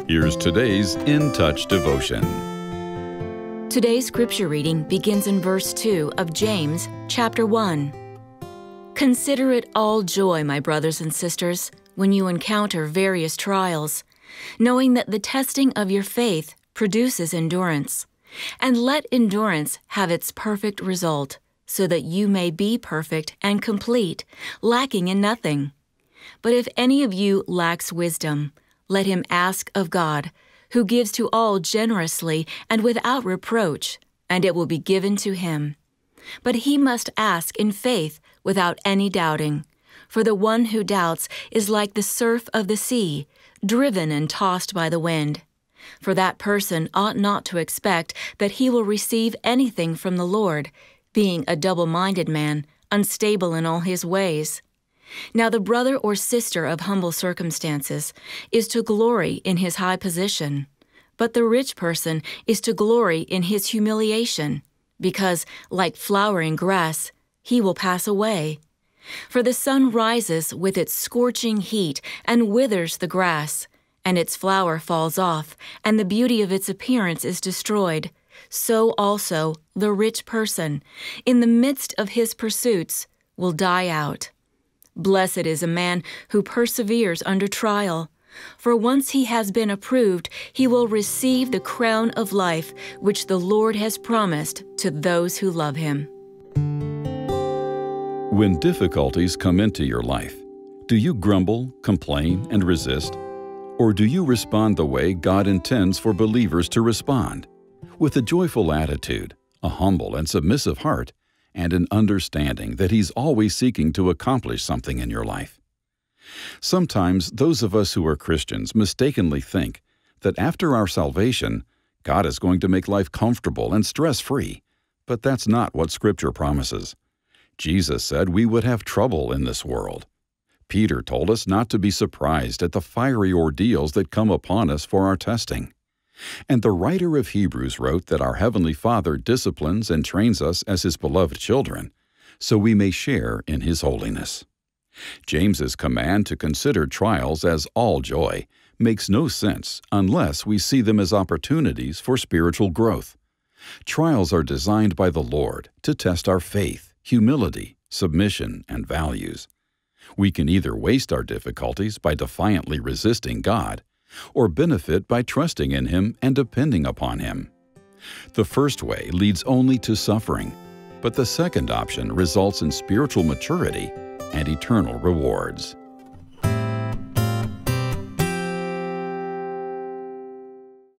Here's today's In Touch devotion. Today's scripture reading begins in verse 2 of James chapter 1. Consider it all joy, my brothers and sisters, when you encounter various trials, knowing that the testing of your faith produces endurance. And let endurance have its perfect result, so that you may be perfect and complete, lacking in nothing. But if any of you lacks wisdom, let him ask of God, who gives to all generously and without reproach, and it will be given to him. But he must ask in faith without any doubting. For the one who doubts is like the surf of the sea, driven and tossed by the wind. For that person ought not to expect that he will receive anything from the Lord, being a double-minded man, unstable in all his ways. Now the brother or sister of humble circumstances is to glory in his high position, but the rich person is to glory in his humiliation, because, like flowering grass, he will pass away. For the sun rises with its scorching heat and withers the grass, and its flower falls off, and the beauty of its appearance is destroyed. So also the rich person, in the midst of his pursuits, will die out. Blessed is a man who perseveres under trial, for once he has been approved, he will receive the crown of life which the Lord has promised to those who love him. When difficulties come into your life, do you grumble, complain, and resist? Or do you respond the way God intends for believers to respond, with a joyful attitude, a humble and submissive heart, and an understanding that He's always seeking to accomplish something in your life? Sometimes those of us who are Christians mistakenly think that after our salvation, God is going to make life comfortable and stress-free, but that's not what Scripture promises. Jesus said we would have trouble in this world. Peter told us not to be surprised at the fiery ordeals that come upon us for our testing. And the writer of Hebrews wrote that our Heavenly Father disciplines and trains us as His beloved children, so we may share in His holiness. James's command to consider trials as all joy makes no sense unless we see them as opportunities for spiritual growth. Trials are designed by the Lord to test our faith, humility, submission, and values. We can either waste our difficulties by defiantly resisting God, or benefit by trusting in Him and depending upon Him. The first way leads only to suffering, but the second option results in spiritual maturity and eternal rewards.